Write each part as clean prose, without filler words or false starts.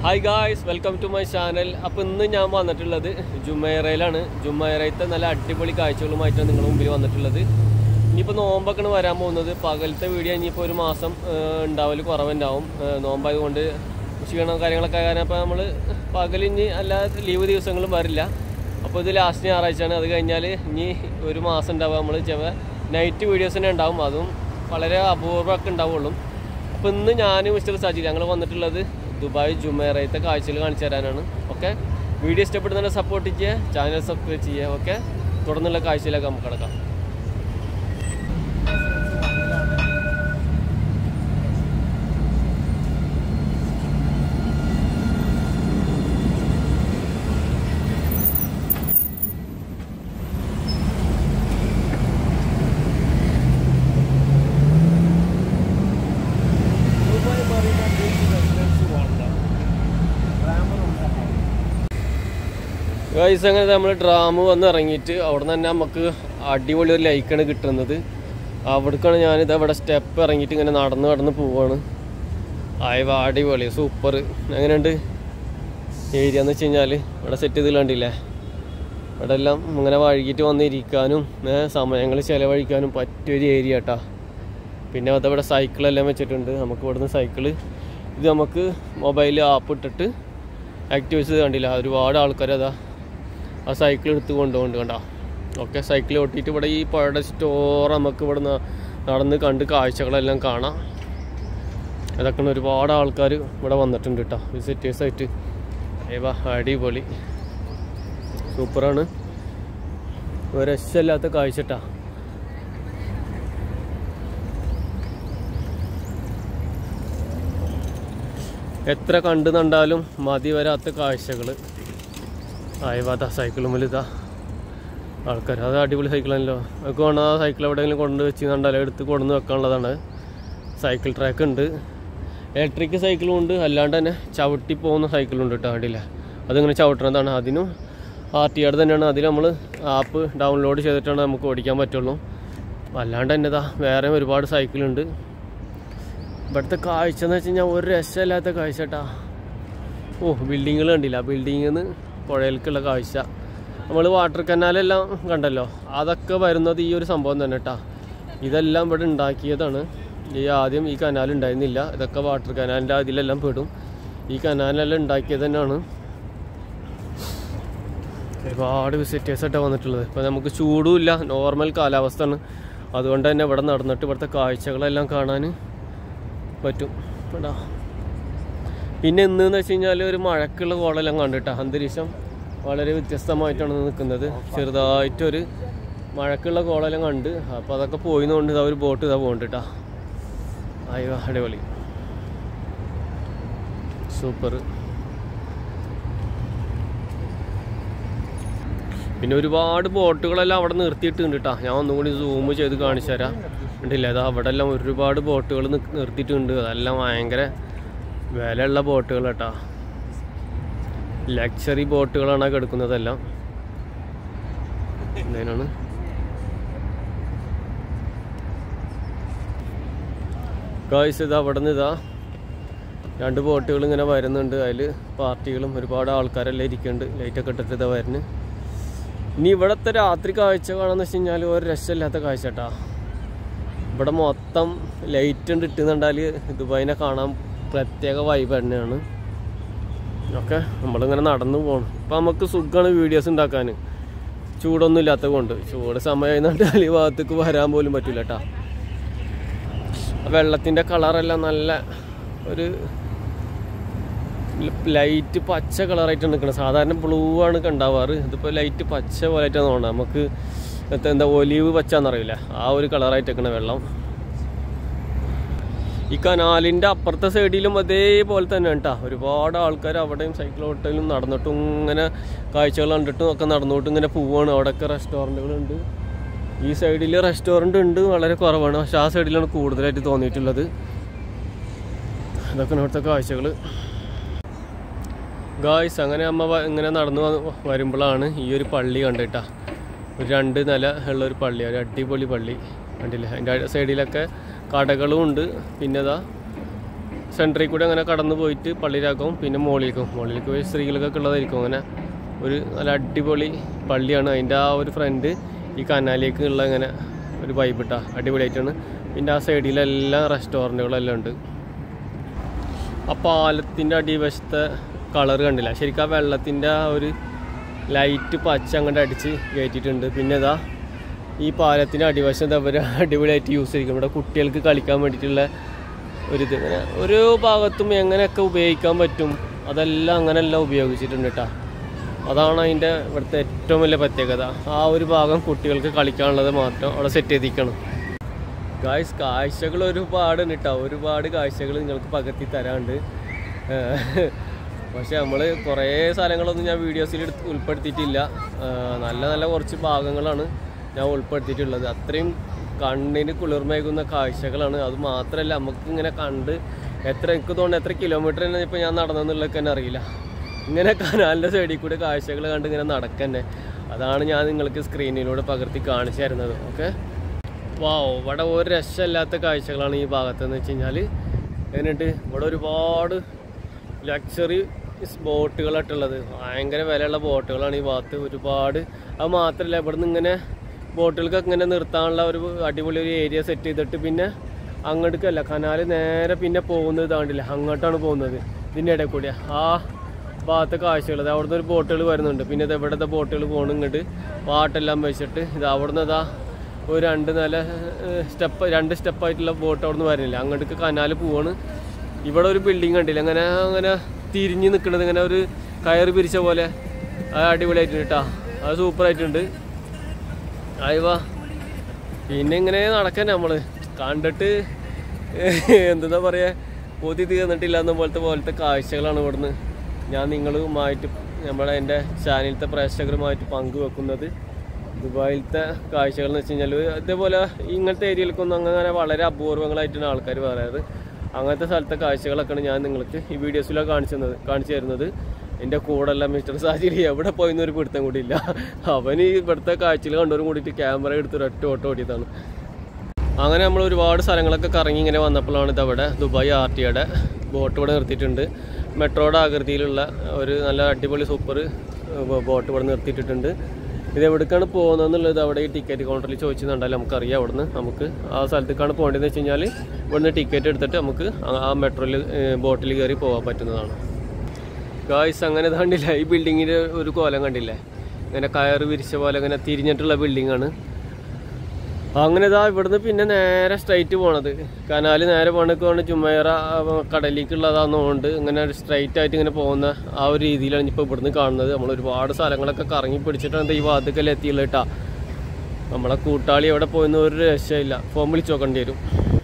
Hi guys, welcome to my channel. അപ്പോൾ ഇന്ന് ഞാൻ വന്നിട്ടുള്ളത് ജുമൈറയിലാണ്. ജുമൈറയിലത്തെ നല്ല അടിപൊളി കാഴ്ചകളുമായിട്ടാണ് നിങ്ങളുടെ മുമ്പിൽ വന്നിട്ടുള്ളത്. ഇനിയിപ്പോൾ നോമ്പൊക്കെയാണ് വരാൻ പോകുന്നത്. പകലത്തെ വീഡിയോ ഇനിയിപ്പോൾ ഒരു മാസം ഉണ്ടാവൽ കുറവുണ്ടാവും. നോമ്പായതുകൊണ്ട് ക്ഷീണം കാര്യങ്ങളൊക്കെ കാരണം അപ്പോൾ നമ്മൾ പകലിഞ്ഞ് അല്ലാതെ ലീവ് ദിവസങ്ങളും വരില്ല. അപ്പോൾ ഇത് ലാസ്റ്റ് ഞായറാഴ്ചയാണ്. അത് കഴിഞ്ഞാൽ ഇനി ഒരു മാസം ഉണ്ടാവുക. നമ്മൾ നൈറ്റ് വീഡിയോസ് തന്നെ ഉണ്ടാവും. അതും വളരെ അപൂർവമൊക്കെ ഉണ്ടാവുള്ളൂ. അപ്പോൾ ഇന്ന് ഞാനും മിസ്റ്റർ സജി ഞങ്ങൾ വന്നിട്ടുള്ളത് ദുബായ് ജുമൈറയിലത്തെ കാഴ്ചകൾ കാണിച്ചു തരാനാണ്. ഓക്കെ, വീഡിയോ ഇഷ്ടപ്പെടുന്നതിനെ സപ്പോർട്ട് ചെയ്യുക, ചാനൽ സബ്സ്ക്രൈബ് ചെയ്യുക. ഓക്കെ, തുടർന്നുള്ള കാഴ്ചയിലേക്ക് നമുക്ക് കിടക്കാം. ഗൈസ്, അങ്ങനെ നമ്മൾ ഡ്രാമ് വന്ന് ഇറങ്ങിയിട്ട് അവിടെ നിന്ന് തന്നെ നമുക്ക് അടിപൊളി ഒരു ലൈക്കാണ് കിട്ടുന്നത്. അവിടേക്കാണ് ഞാനിത് അവിടെ സ്റ്റെപ്പ് ഇറങ്ങിയിട്ട് ഇങ്ങനെ നടന്ന് പോവാണ്. അടിപൊളി സൂപ്പർ. എങ്ങനെയുണ്ട് ഏരിയ എന്ന് വെച്ച് കഴിഞ്ഞാൽ ഇവിടെ സെറ്റ് ചെയ്ത് കണ്ടില്ലേ. ഇവിടെ എല്ലാം ഇങ്ങനെ വഴുകിയിട്ട് വന്നിരിക്കാനും സമയങ്ങൾ ചിലവഴിക്കാനും പറ്റിയൊരു ഏരിയ കേട്ടോ. പിന്നെ അതവിടെ സൈക്കിളെല്ലാം വെച്ചിട്ടുണ്ട്. നമുക്ക് ഇവിടുന്ന് സൈക്കിള് ഇത് നമുക്ക് മൊബൈലിൽ ആപ്പ് ഇട്ടിട്ട് ആക്ടിവേറ്റ് ചെയ്ത് കണ്ടില്ല. ഒരുപാട് ആൾക്കാർ അതാ ആ സൈക്കിൾ എടുത്ത് കൊണ്ടുപോകുന്നുണ്ട് കണ്ടോ. ഓക്കെ, സൈക്കിൾ ഓട്ടിയിട്ട് ഇവിടെ ഈ പുഴയുടെ സ്റ്റോർ നമുക്ക് ഇവിടെ നടന്ന് കണ്ട് കാഴ്ചകളെല്ലാം കാണാം. അതൊക്കെയാണ് ഒരുപാട് ആൾക്കാർ ഇവിടെ വന്നിട്ടുണ്ട് കേട്ടോ, വിസിറ്റേഴ്സായിട്ട്. അടിപൊളി സൂപ്പറാണ്, ഒരു രക്ഷയില്ലാത്ത കാഴ്ച കേട്ടോ. എത്ര കണ്ടു കണ്ടാലും മതി വരാത്ത കാഴ്ചകൾ. സൈക്കിളും വലുതാ ആൾക്കാർ. അത് അടിപൊളി സൈക്കിളാണല്ലോ. അതൊക്കെ വേണം ആ സൈക്കിൾ എവിടെയെങ്കിലും കൊണ്ട് വെച്ച് കണ്ടാലും എടുത്ത് കൊണ്ടുവന്ന് വെക്കാനുള്ളതാണ്. സൈക്കിൾ ട്രാക്ക് ഉണ്ട്, ഇലക്ട്രിക് സൈക്കിളും ഉണ്ട്, അല്ലാണ്ട് തന്നെ ചവിട്ടി പോകുന്ന സൈക്കിളുണ്ട് കേട്ടോ. അടിയില്ല അതിങ്ങനെ ചവിട്ടുന്നതാണ്. അതിനും RTR തന്നെയാണ്. അതിൽ നമ്മൾ ആപ്പ് ഡൗൺലോഡ് ചെയ്തിട്ടാണ് നമുക്ക് ഓടിക്കാൻ പറ്റുള്ളൂ. അല്ലാണ്ട് തന്നെ വേറെ ഒരുപാട് സൈക്കിളുണ്ട്. ഇവിടുത്തെ കാഴ്ച എന്ന് വെച്ച് കഴിഞ്ഞാൽ ഒരു രസമില്ലാത്ത കാഴ്ച കേട്ടാ. ബിൽഡിങ്ങുകൾ കണ്ടില്ല. ബിൽഡിങ്ങിൽ നിന്ന് പുഴയിലേക്കുള്ള കാഴ്ച. നമ്മൾ വാട്ടർ കനാലെല്ലാം കണ്ടല്ലോ, അതൊക്കെ വരുന്നത് ഈ ഒരു സംഭവം തന്നെ കേട്ടാ. ഇതെല്ലാം ഇവിടെ ഉണ്ടാക്കിയതാണ്. ആദ്യം ഈ കനാൽ ഉണ്ടായിരുന്നില്ല. ഇതൊക്കെ വാട്ടർ കനാലിൻ്റെ അതിലെല്ലാം പെടും. ഈ കനാലെല്ലാം ഉണ്ടാക്കിയത് തന്നെയാണ്. ഒരുപാട് വിസിറ്റേഴ്സായിട്ടാണ് വന്നിട്ടുള്ളത്. ഇപ്പോൾ നമുക്ക് ചൂടുമില്ല, നോർമൽ കാലാവസ്ഥയാണ്. അതുകൊണ്ട് തന്നെ ഇവിടെ നടന്നിട്ട് ഇവിടുത്തെ കാഴ്ചകളെല്ലാം കാണാൻ പറ്റും കേട്ടോ. പിന്നെ ഇന്നെന്ന് വെച്ച് കഴിഞ്ഞാൽ ഒരു മഴക്കുള്ള കോളെല്ലാം കണ്ടിട്ടാ. അന്തരീക്ഷം വളരെ വ്യത്യസ്തമായിട്ടാണ് നിൽക്കുന്നത്. ചെറുതായിട്ടൊരു മഴക്കുള്ള കോളെല്ലാം കണ്ട്. അപ്പോൾ അതൊക്കെ പോയിന്നുകൊണ്ട് ഒരു ബോട്ട് പോകുന്നുണ്ട് കേട്ടോ. അടിപൊളി സൂപ്പർ. പിന്നെ ഒരുപാട് ബോട്ടുകളെല്ലാം അവിടെ നിർത്തിയിട്ടുണ്ട് കേട്ടോ. ഞാൻ ഒന്നും കൂടി സൂം ചെയ്ത് കാണിച്ചു തരാം. ഉണ്ടില്ല, അത് അവിടെ എല്ലാം ഒരുപാട് ബോട്ടുകൾ നിർത്തിയിട്ടുണ്ട്. അതെല്ലാം ഭയങ്കര വിലയുള്ള ബോട്ടുകൾ കേട്ടോ. ലക്ഷറി ബോട്ടുകളാണ് കിടക്കുന്നതെല്ലാം. എന്തിനാണ് ഗായ്സ്, ഇത് അവിടെ നിന്ന് രണ്ട് ബോട്ടുകൾ ഇങ്ങനെ വരുന്നുണ്ട്. അതിൽ പാർട്ടികളും ഒരുപാട് ആൾക്കാരെല്ലാം ഇരിക്കുന്നുണ്ട്. ലൈറ്റൊക്കെ ഇട്ടിട്ട് വരുന്നു. ഇനി ഇവിടുത്തെ രാത്രി കാഴ്ച കാണാന്ന് വെച്ച് കഴിഞ്ഞാൽ ഒരു രസമില്ലാത്ത കാഴ്ച കേട്ടോ. ഇവിടെ മൊത്തം ലൈറ്റ് ഉണ്ട് ഇട്ടുന്നുണ്ടാൽ ദുബായിനെ കാണാൻ പ്രത്യേക വൈബ് തന്നെയാണ്. ഓക്കെ, നമ്മളിങ്ങനെ നടന്നു പോകണം. ഇപ്പം നമുക്ക് സുഖമാണ് വീഡിയോസ് ഉണ്ടാക്കാൻ, ചൂടൊന്നും ഇല്ലാത്തത് കൊണ്ട്. ചൂട് സമയം നട്ടാൽ ഈ ഭാഗത്തേക്ക് വരാൻ പോലും പറ്റില്ല കേട്ടോ. വെള്ളത്തിൻ്റെ കളറെല്ലാം നല്ല ഒരു ലൈറ്റ് പച്ച കളറായിട്ടാണ് നിൽക്കുന്നത്. സാധാരണ ബ്ലൂ ആണ് ഉണ്ടാവാറ്. ഇതിപ്പോൾ ലൈറ്റ് പച്ച പോലെ ആയിട്ടാണ് തോന്നുന്നത്. നമുക്ക് എന്താ ഒലീവ് പച്ച എന്നറിയില്ല, ആ ഒരു കളറായിട്ടൊക്കെയാണ് വെള്ളം. ഈ കനാലിൻ്റെ അപ്പുറത്തെ സൈഡിലും അതേപോലെ തന്നെ കേട്ടോ. ഒരുപാട് ആൾക്കാർ അവിടെയും സൈക്കിൾ ഓട്ടയിലും നടന്നിട്ടും ഇങ്ങനെ കാഴ്ചകൾ കണ്ടിട്ടും ഒക്കെ നടന്നുകൊണ്ടും ഇങ്ങനെ പോവുകയാണ്. അവിടെയൊക്കെ റെസ്റ്റോറൻറ്റുകളുണ്ട്. ഈ സൈഡിൽ റെസ്റ്റോറൻറ്റ് ഉണ്ട്, വളരെ കുറവാണ്. പക്ഷെ ആ സൈഡിലാണ് കൂടുതലായിട്ട് തോന്നിയിട്ടുള്ളത്. അതൊക്കെ ഇവിടുത്തെ കാഴ്ചകൾ. ഗായ്സ്, അങ്ങനെ ഇങ്ങനെ നടന്നു വരുമ്പോഴാണ് ഈ ഒരു പള്ളി കണ്ടിട്ടാ. ഒരു 2 നില ഉള്ളൊരു പള്ളി, ഒരു അടിപൊളി പള്ളി കണ്ടില്ലേ. അതിൻ്റെ സൈഡിലൊക്കെ കടകളും ഉണ്ട്. പിന്നെ സെൻറ്ററിൽ കൂടെ അങ്ങനെ കടന്നു പോയിട്ട് പള്ളിയിലാക്കും, പിന്നെ മുകളിലേക്ക് പോയി സ്ത്രീകൾക്കൊക്കെ ഉള്ളതായിരിക്കും. അങ്ങനെ ഒരു നല്ല അടിപൊളി പള്ളിയാണ്. അതിൻ്റെ ആ ഒരു ഫ്രണ്ട് ഈ കനാലിലേക്ക് ഉള്ള ഇങ്ങനെ ഒരു വൈബ് ഇട്ടാ അടിപൊളിയായിട്ടാണ്. പിന്നെ ആ സൈഡിലെല്ലാം റെസ്റ്റോറൻറ്റുകളെല്ലാം ഉണ്ട്. ആ പാലത്തിൻ്റെ അടിവശത്തെ കളർ കണ്ടില്ല, ശരിക്കും ആ വെള്ളത്തിൻ്റെ ആ ഒരു ലൈറ്റ് പച്ച അങ്ങോട്ട് അടിച്ച് കയറ്റിയിട്ടുണ്ട്. പിന്നെ ഇതാ ഈ പാലത്തിൻ്റെ അടിവശം അവർ അടിപൊളിയായിട്ട് യൂസ് ചെയ്തിരിക്കും. ഇവിടെ കുട്ടികൾക്ക് കളിക്കാൻ വേണ്ടിയിട്ടുള്ള ഒരിത് ഇങ്ങനെ ഓരോ ഭാഗത്തും എങ്ങനെയൊക്കെ ഉപയോഗിക്കാൻ പറ്റും അതെല്ലാം അങ്ങനെയെല്ലാം ഉപയോഗിച്ചിട്ടുണ്ട് കേട്ടോ. അതാണ് അതിൻ്റെ ഇവിടുത്തെ ഏറ്റവും വലിയ പ്രത്യേകത. ആ ഒരു ഭാഗം കുട്ടികൾക്ക് കളിക്കാനുള്ളത് മാത്രം അവിടെ സെറ്റ് ചെയ്തിരിക്കണം. ഗായ്സ്, കാഴ്ചകൾ ഒരുപാട് ഉണ്ട് കേട്ടോ. ഒരുപാട് കാഴ്ചകൾ നിങ്ങൾക്ക് പകർത്തി തരാണ്ട്. പക്ഷെ നമ്മൾ കുറേ സ്ഥലങ്ങളൊന്നും ഞാൻ വീഡിയോസിൽ ഉൾപ്പെടുത്തിയിട്ടില്ല. നല്ല നല്ല കുറച്ച് ഭാഗങ്ങളാണ് ഞാൻ ഉൾപ്പെടുത്തിയിട്ടുള്ളത്. അത്രയും കണ്ണിന് കുളിർമേകുന്ന കാഴ്ചകളാണ്. അത് മാത്രമല്ല, നമുക്കിങ്ങനെ കണ്ട് എനിക്ക് തോന്നുന്നു എത്ര കിലോമീറ്റർ തന്നെ ഇപ്പോൾ ഞാൻ നടന്നെന്നുള്ളതൊക്കെ തന്നെ അറിയില്ല. ഇങ്ങനെ കനാലിൻ്റെ സൈഡിൽ കൂടെ കാഴ്ചകൾ കണ്ട് ഇങ്ങനെ നടക്കന്നെ. അതാണ് ഞാൻ നിങ്ങൾക്ക് സ്ക്രീനിലൂടെ പകർത്തി കാണിച്ചു തരുന്നത്. ഓക്കെ, വാവ്, ഇവിടെ ഒരു രക്ഷമില്ലാത്ത കാഴ്ചകളാണ് ഈ ഭാഗത്തെന്ന് വെച്ച് കഴിഞ്ഞാൽ. എന്നിട്ട് ഇവിടെ ഒരുപാട് ലക്ഷറി ബോട്ടുകളായിട്ടുള്ളത്, ഭയങ്കര വിലയുള്ള ബോട്ടുകളാണ് ഈ ഭാഗത്ത് ഒരുപാട്. അത് മാത്രമല്ല, ഇവിടെ നിന്ന് ഇങ്ങനെ ബോട്ടുകൾക്കൊക്കെ ഇങ്ങനെ നിർത്താനുള്ള ഒരു അടിപൊളി ഒരു ഏരിയ സെറ്റ് ചെയ്തിട്ട് പിന്നെ അങ്ങോട്ടേക്കല്ല, കനാല് നേരെ പിന്നെ പോകുന്നത് താണ്ടില്ല, അങ്ങോട്ടാണ് പോകുന്നത്. ഇതിൻ്റെ ഇടയിൽ കൂടിയ ആ ഭാഗത്തെ കാഴ്ചകൾ. അത് അവിടുന്ന് ഒരു ബോട്ടുകൾ വരുന്നുണ്ട്. പിന്നെ ഇത് എവിടുത്തെ ബോട്ടുകൾ പോകണം ഇങ്ങോട്ട് പാട്ടെല്ലാം വെച്ചിട്ട്. ഇത് അവിടുന്ന് ഇതാ ഒരു രണ്ട് സ്റ്റെപ്പായിട്ടുള്ള ബോട്ട് അവിടെ നിന്ന് വരുന്നില്ല, അങ്ങോട്ടേക്ക് കനാല് പോവാണ്. ഇവിടെ ഒരു ബിൽഡിങ് കണ്ടില്ല, അങ്ങനെ തിരിഞ്ഞ് നിൽക്കുന്നത്, ഇങ്ങനെ ഒരു കയറ് പിരിച്ച പോലെ. അത് അടിപൊളിയായിട്ടുണ്ട് കേട്ടോ, അത് സൂപ്പറായിട്ടുണ്ട്. ആയിവാ, പിന്നെ ഇങ്ങനെ നടക്കാൻ നമ്മൾ കണ്ടിട്ട് എന്താ പറയുക, കൊതി തീർന്നിട്ടില്ല എന്ന പോലത്തെ കാഴ്ചകളാണ് ഇവിടുന്ന് ഞാൻ നിങ്ങളുമായിട്ട് എൻ്റെ ചാനലിലത്തെ പ്രേക്ഷകരുമായിട്ട് പങ്കുവെക്കുന്നത്. ദുബായിലത്തെ കാഴ്ചകൾ എന്ന് വെച്ച് കഴിഞ്ഞാൽ ഇതേപോലെ ഇങ്ങനത്തെ ഏരിയയിലേക്കൊന്നും അങ്ങനെ വളരെ അപൂർവങ്ങളായിട്ടാണ് ആൾക്കാർ പറയാറ്. അങ്ങനത്തെ സ്ഥലത്തെ കാഴ്ചകളൊക്കെയാണ് ഞാൻ നിങ്ങൾക്ക് ഈ വീഡിയോസിലൊക്കെ കാണിച്ചു തരുന്നത്. എൻ്റെ കൂടെയുള്ള മിസ്റ്റർ സാജിരി എവിടെ പോയെന്നൊരു പിടുത്തം കൂടി ഇല്ല. അവന് ഇവിടുത്തെ കാഴ്ചകൾ കണ്ടവരും കൂടിയിട്ട് ക്യാമറ എടുത്തൊരു ഒറ്റ ഓട്ടം ഓടിയതാണ്. അങ്ങനെ നമ്മൾ ഒരുപാട് സ്ഥലങ്ങളൊക്കെ കറങ്ങി ഇങ്ങനെ വന്നപ്പോഴാണ് ഇതവിടെ ദുബായ് RTOയുടെ ബോട്ട് ഇവിടെ നിർത്തിയിട്ടുണ്ട്. മെട്രോയുടെ ആകൃതിയിലുള്ള ഒരു നല്ല അടിപൊളി സൂപ്പർ ബോട്ട് ഇവിടെ നിർത്തിയിട്ടുണ്ട്. ഇത് എവിടേക്കാണ് പോകുന്നതെന്നുള്ളത് അവിടെ ഈ ടിക്കറ്റ് കൗണ്ടറിൽ ചോദിച്ചെന്നുണ്ടായാലും നമുക്കറിയാം. അവിടുന്ന് നമുക്ക് ആ സ്ഥലത്തേക്കാണ് പോകേണ്ടതെന്ന് വെച്ച് കഴിഞ്ഞാൽ ഇവിടുന്ന് ടിക്കറ്റ് എടുത്തിട്ട് നമുക്ക് ആ മെട്രോയിൽ ബോട്ടിൽ കയറി പോകാൻ പറ്റുന്നതാണ്. ഗായ്സ്, അങ്ങനെ കണ്ടില്ല, ഈ ബിൽഡിങ്ങിൻ്റെ ഒരു കോലം കണ്ടില്ലേ, ഇങ്ങനെ കയറ് വിരിച്ച പോലെ ഇങ്ങനെ തിരിഞ്ഞിട്ടുള്ള ബിൽഡിങ്ങാണ്. അങ്ങനെ ഇതാ ഇവിടുന്ന് പിന്നെ നേരെ സ്ട്രൈറ്റ് പോണത് കനാല് നേരെ പോണേക്കാണ് ജുമൈറ കടലിലേക്കുള്ളതാണെന്നുകൊണ്ട് ഇങ്ങനെ സ്ട്രൈറ്റ് ആയിട്ട് ഇങ്ങനെ പോകുന്ന ആ ഒരു രീതിയിലാണ് ഇപ്പോൾ ഇവിടുന്ന് കാണുന്നത്. നമ്മൾ ഒരുപാട് സ്ഥലങ്ങളൊക്കെ കറങ്ങി പിടിച്ചിട്ടാണ് ഈ വാതിക്കൽ എത്തിയുള്ളത് കേട്ടോ. നമ്മളെ കൂട്ടാളി എവിടെ പോയെന്ന് ഒരു രക്ഷയില്ല, ഫോൺ വിളിച്ച് നോക്കേണ്ടി വരും.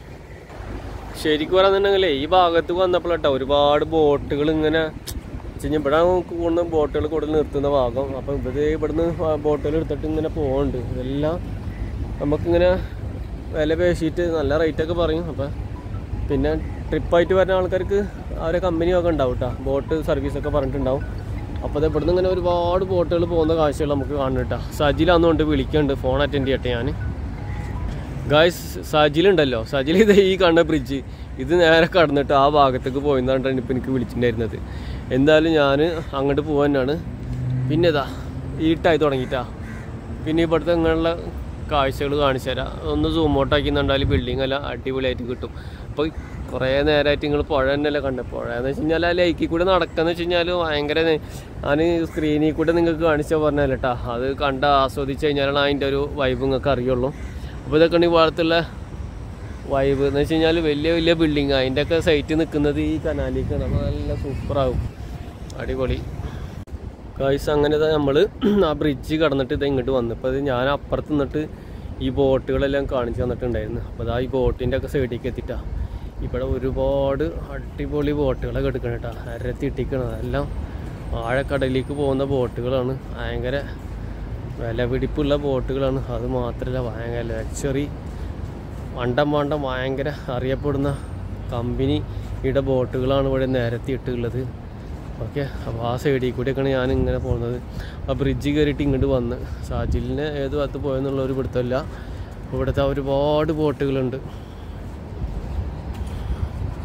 ശരിക്കും പറയാന്നുണ്ടെങ്കിലേ ഈ ഭാഗത്ത് വന്നപ്പോഴാട്ടോ ഒരുപാട് ബോട്ടുകൾ ഇങ്ങനെ ഇവിടെ കൂടുതൽ ബോട്ടുകൾ കൂടുതൽ നിർത്തുന്ന ഭാഗം. അപ്പം ഇവിടുന്ന് ബോട്ടുകൾ എടുത്തിട്ട് ഇങ്ങനെ പോകുന്നുണ്ട്. ഇതെല്ലാം നമുക്കിങ്ങനെ വില പേശിയിട്ട് നല്ല റേറ്റൊക്കെ പറയും. അപ്പം പിന്നെ ട്രിപ്പായിട്ട് വരുന്ന ആൾക്കാർക്ക് അവരെ കമ്പനിയൊക്കെ ഉണ്ടാവും കേട്ടോ, ബോട്ട് സർവീസൊക്കെ പറഞ്ഞിട്ടുണ്ടാവും. അപ്പോൾ അത് ഇവിടുന്ന് ഇങ്ങനെ ഒരുപാട് ബോട്ടുകൾ പോകുന്ന കാഴ്ചകൾ നമുക്ക് കാണും കേട്ടോ. സജിലാന്നുകൊണ്ട് വിളിക്കുന്നുണ്ട്, ഫോൺ അറ്റൻഡ് ചെയ്യട്ടെ ഞാൻ. ഗായ്സ്, സജിലുണ്ടല്ലോ, സജിൽ ഇത് ഈ കാണുന്ന ബ്രിഡ്ജ് ഇത് നേരെ കടന്നിട്ട് ആ ഭാഗത്തേക്ക് പോയെന്നാണ് ഇപ്പം എനിക്ക് വിളിച്ചിട്ടുണ്ടായിരുന്നത്. എന്തായാലും ഞാൻ അങ്ങോട്ട് പോകാൻ തന്നെയാണ്. പിന്നെ ഇതാ ഈട്ടായി തുടങ്ങിയിട്ടാ. പിന്നെ ഇവിടുത്തെ ഇങ്ങനെയുള്ള കാഴ്ചകൾ കാണിച്ചു തരാം. ഒന്ന് സൂം ഔട്ടാക്കിന്നുണ്ടായാലും ബിൽഡിംഗ് എല്ലാം അടിപൊളിയായിട്ട് കിട്ടും. അപ്പോൾ കുറേ നേരമായിട്ട് നിങ്ങൾ പുഴ തന്നെയല്ലേ കണ്ടത്. പുഴ എന്ന് വെച്ച് കഴിഞ്ഞാൽ ആ ലേക്കിൽ കൂടെ നടക്കുകയെന്ന് വെച്ച് കഴിഞ്ഞാൽ ഭയങ്കര, ഞാൻ സ്ക്രീനിൽ കൂടെ നിങ്ങൾക്ക് കാണിച്ചാൽ പറഞ്ഞാൽ കേട്ടോ, അത് കണ്ട് ആസ്വദിച്ച് കഴിഞ്ഞാലാണ് അതിൻ്റെ ഒരു വൈബ് നിങ്ങൾക്ക് അറിയുള്ളൂ. അപ്പോൾ ഇതൊക്കെയാണ് ഈ ഭാഗത്തുള്ള വൈബ് എന്ന് വെച്ച് കഴിഞ്ഞാൽ വലിയ വലിയ ബിൽഡിങ്, അതിൻ്റെയൊക്കെ സൈറ്റ് നിൽക്കുന്നത് ഈ കനാലിലേക്കാണ്. അപ്പോൾ നല്ല സൂപ്പറാകും, അടിപൊളി ഗായ്സ്. അങ്ങനെ നമ്മൾ ആ ബ്രിഡ്ജ് കടന്നിട്ട് ഇത് ഇങ്ങോട്ട് വന്നു. അപ്പോൾ അത് ഞാൻ അപ്പുറത്ത് നിന്നിട്ട് ഈ ബോട്ടുകളെല്ലാം കാണിച്ചു തന്നിട്ടുണ്ടായിരുന്നു. അപ്പോൾ അതാ ഈ ബോട്ടിൻ്റെ ഒക്കെ സൈഡിലേക്ക് എത്തിയിട്ടാണ്. ഇവിടെ ഒരുപാട് അടിപൊളി ബോട്ടുകളൊക്കെ എടുക്കണം കേട്ടോ, അരത്തിട്ടിക്കണം. അതെല്ലാം ആഴക്കടലിലേക്ക് പോകുന്ന ബോട്ടുകളാണ്, ഭയങ്കര വിലപിടിപ്പുള്ള ബോട്ടുകളാണ്. അത് മാത്രമല്ല ഭയങ്കര ലക്ഷറി വണ്ടം ഭയങ്കര അറിയപ്പെടുന്ന കമ്പനിയുടെ ബോട്ടുകളാണ് ഇവിടെ നിരത്തിയിട്ടുള്ളത്. ഓക്കെ, അപ്പോൾ ആ സൈഡിൽ കൂടെയൊക്കെയാണ് ഞാനിങ്ങനെ പോകുന്നത്. ആ ബ്രിഡ്ജ് കയറിയിട്ട് ഇങ്ങോട്ട് വന്ന് സാജിലിനെ ഏത് ഭാഗത്ത് പോയെന്നുള്ള ഒരു പിടുത്തമില്ല. ഇവിടുത്തെ ഒരുപാട് ബോട്ടുകളുണ്ട്.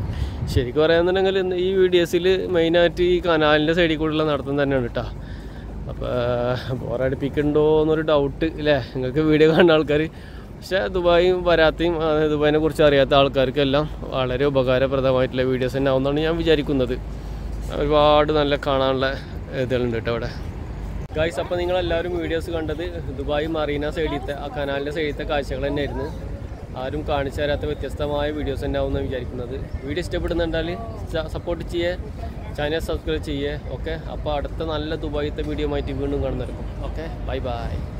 ശരിക്കും പറയാന്നുണ്ടെങ്കിൽ ഈ വീഡിയോസിൽ മെയിനായിട്ട് ഈ കനാലിൻ്റെ സൈഡിൽ കൂടെയുള്ള നടത്തം തന്നെയാണ് കേട്ടോ. അപ്പോൾ ബോറടിപ്പിക്കണ്ടോ എന്നൊരു ഡൗട്ട് അല്ലേ നിങ്ങൾക്ക് വീഡിയോ കാണുന്ന ആൾക്കാർ. പക്ഷേ ദുബായും വരാത്തയും ദുബായിനെ കുറിച്ച് അറിയാത്ത ആൾക്കാർക്കെല്ലാം വളരെ ഉപകാരപ്രദമായിട്ടുള്ള വീഡിയോസ് തന്നെ ആവുമെന്നാണ് ഞാൻ വിചാരിക്കുന്നത്. ഒരുപാട് നല്ല കാണാനുള്ള ഇതുകളുണ്ട് കേട്ടോ അവിടെ ഗൈസ്. അപ്പോൾ നിങ്ങളെല്ലാവരും വീഡിയോസ് കണ്ടത് ദുബായ് മറീന സൈഡിലത്തെ ആ കനാലിൻ്റെ സൈഡിലത്തെ കാഴ്ചകൾ തന്നെയായിരുന്നു. ആരും കാണിച്ചു തരാത്ത വ്യത്യസ്തമായ വീഡിയോസ് തന്നെ ആവുമെന്ന് വിചാരിക്കുന്നത്. വീഡിയോ ഇഷ്ടപ്പെടുന്നുണ്ടാൽ സപ്പോർട്ട് ചെയ്യേ, ചാനൽ സബ്സ്ക്രൈബ് ചെയ്യേ. ഓക്കെ, അപ്പോൾ അടുത്ത നല്ല ദുബായിത്തെ വീഡിയോ ആയിട്ട് വീണ്ടും കാണുന്നതായിരിക്കും. Okay, bye bye.